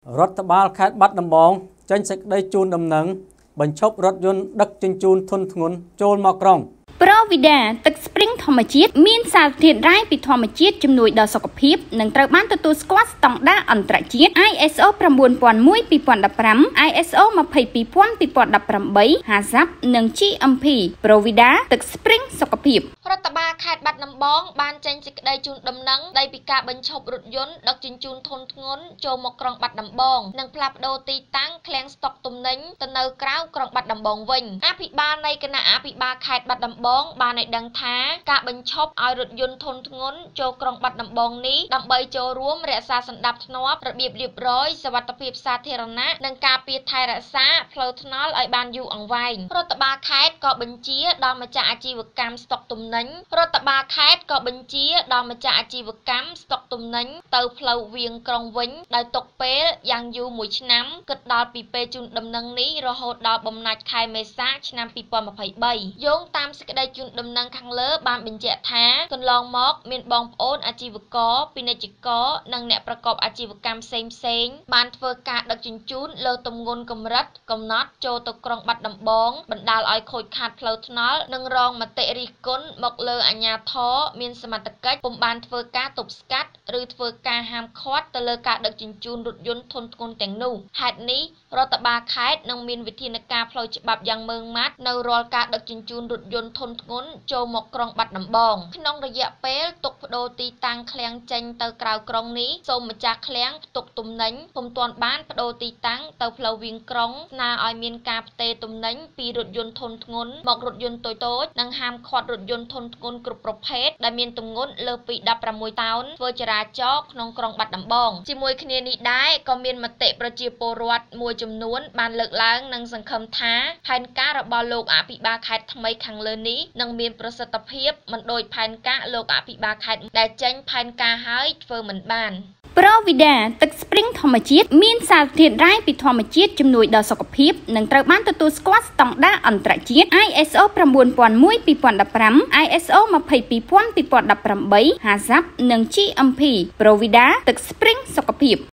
រដ្ឋបាលខេត្តបាត់ដំបងចេញសេចក្តីជូនដំណឹងបញ្ឈប់រថយន្តដឹកជញ្ជូនធុនធ្ងន់ចូលមកក្រុងប្រវីដាទឹកស្ព្រីងធម្មជាតិមានសារធាតុរ៉ែពីធម្មជាតិជំនួយដល់សុខភាពនិងត្រូវបានទទួលស្គាល់ស្តង់ដារអន្តរជាតិ ISO 9001:2015 ISO 22000:2018 HACCP និង GMP ប្រវីដាទឹកស្ព្រីងសុខភាពរដ្ឋបាលខេត្តបាត់ដំបងបានចេញសេចក្តីជូនដំណឹងស្តីពីការបញ្ឈប់រថយន្តដឹកជញ្ជូនធុនធ្ងន់ចូលមកក្រុងបាត់ដំបងនិងផ្លាស់ប្តូរទីតាំងឃ្លាំងស្តុកទំនិញទៅនៅក្រៅក្រុងបាត់ដំបងវិញអភិបាលនៃគណៈអភិបាលខេត្តបាត់ដំបងបានឲ្យដឹងថាការបញ្ឈប់ឲ្យរថយន្តធុនធ្ងន់ចូលក្រុងបាត់ដំបងនេះដើម្បីចូលរួមរក្សាសណ្ដាប់ធ្នាប់របៀបរៀបរយសុវត្ថិភាពសាធារណៈនិងការពារថែរក្សាផ្លូវថ្នល់ឲ្យបានយូរអង្វែងរដ្ឋបាលខេត្តក៏បញ្ជាដល់ម្ចាស់អាជីវកម្មស្តុកទំនិញទៅផ្លូវវាងក្រុងវិញដោយទុកពេលយ៉ាងយូរ1ឆ្នាំគិតដល់ពីពេលជូនដំណឹងនេះរហូតដល់បំណាច់ខែមេសាឆ្នាំ2023យោងតាមសេចក្តីជូនដំណឹងខាងលើបានបញ្ជាក់ថាកន្លងមកមានបងប្អូនអាជីវករពាណិជ្ជករនិងអ្នកប្រកបអាជីវកម្មផ្សេងៗបានធ្វើការដឹកជញ្ជូនលើទម្ងន់កម្រិតកំណត់ចូលទៅក្រុងបាត់ដំបងបណ្ដាលឲ្យខូចខាតផ្លូវថ្នល់និងរងមតិរិះគន់មកលើអាជ្ញាធរមានសមត្ថកិច្ចពុំបានធ្វើការទប់ស្កាត់ឬធ្វើការហាមឃាត់ទៅលើការដឹកជញ្ជូនរថយន្តធុនធ្ងន់ទាំងនោះហេតុនេះរដ្ឋបាលខេត្តនឹងមានវិធានការផ្លូវច្បាប់យ៉ាងម៉ឺងម៉ាត់នៅរាល់ការដឹកជញ្ជូនរថយន្តធុនធ្ងន់ចូលមកក្រុងបាត់ដំបងក្នុងរយៈពេលទុកប្តូរទីតាំងឃ្លាំងចេញទៅក្រៅក្រុងនេះសូមម្ចាស់ឃ្លាំងផ្ទុកទំនិញពុំទាន់បានប្តូរទីតាំងទៅផ្លូវវាងក្រុងស្នើឲ្យមានការផ្ទេរទំនិញពីរថយន្តធុនធ្ងន់មករថយន្តតូចៗនិងហាមឃាត់រថយន្តធុនធ្ងន់គ្រប់ប្រភេទដែលមានទម្ងន់លើសពី16តោនធ្វើចរាចរណ៍ក្នុងក្រុងបាត់ដំបងជាមួយគ្នានេះដែរក៏មានមតិប្រជាពលរដ្ឋមួយចំនួនបានលើកឡើងនិងសង្ឃឹមថាផែនការរបស់លោកអភិបាលខេត្តថ្មីខាងលើនេះនឹងមានប្រសិទ្ធភាពមិនដូចផែនការលោកអភិបាលខេត្តដែលចេញផែនការហើយធ្វើមិនបានប្រវីដាទឹកស្ព្រីងធម្មជាតិមានសារធាតុរ៉ែពីធម្មជាតិជំនួយដល់សុខភាពនិងត្រូវបានទទួលស្គាល់ស្តង់ដារអន្តរជាតិ ISO 9001:2015 ISO 22000:2018 HACCP និង GMP ប្រវីដាទឹកស្ព្រីងសុខភាព